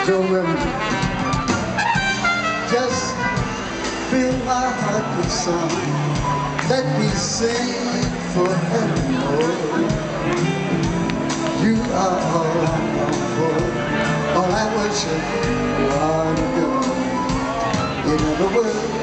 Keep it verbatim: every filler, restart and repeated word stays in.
So um, just fill my heart with song. Let me sing forevermore. You are all I long for, all I worship, you are the God. In other words,